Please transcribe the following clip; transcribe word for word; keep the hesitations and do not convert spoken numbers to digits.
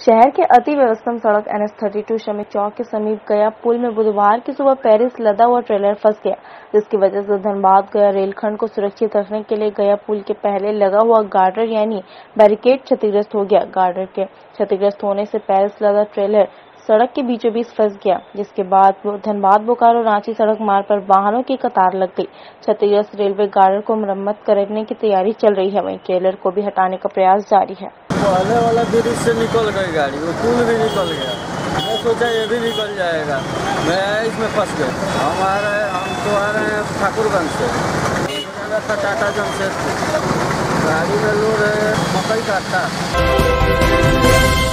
शहर के अति व्यस्तम सड़क एन एच थर्टी टू श्रमिक चौक के समीप गया पुल में बुधवार की सुबह पेरिस लदा हुआ ट्रेलर फंस गया, जिसकी वजह से धनबाद गया रेलखंड को सुरक्षित रखने के लिए गया पुल के पहले लगा हुआ गार्डर यानी बैरिकेड क्षतिग्रस्त हो गया। गार्डर के क्षतिग्रस्त होने से पेरिस लदा ट्रेलर सड़क के बीचों बीच फंस गया, जिसके बाद धनबाद बोकारो रांची सड़क मार्ग पर वाहनों की कतार लग गई। क्षतिग्रस्त रेलवे गार्डर को मरम्मत करने की तैयारी चल रही है, वहीं ट्रेलर को भी हटाने का प्रयास जारी है। पहले वाला ब्रिज से निकल गई गाड़ी, वो पुल भी निकल गया। मैं सोचा ये भी निकल जाएगा, मैं इसमें फंस गए। हम आ रहे हैं हम तो आ रहे हैं ठाकुरगंज से, जाना था टाटा जमशेदपुर। गाड़ी में लोड है मकई का था।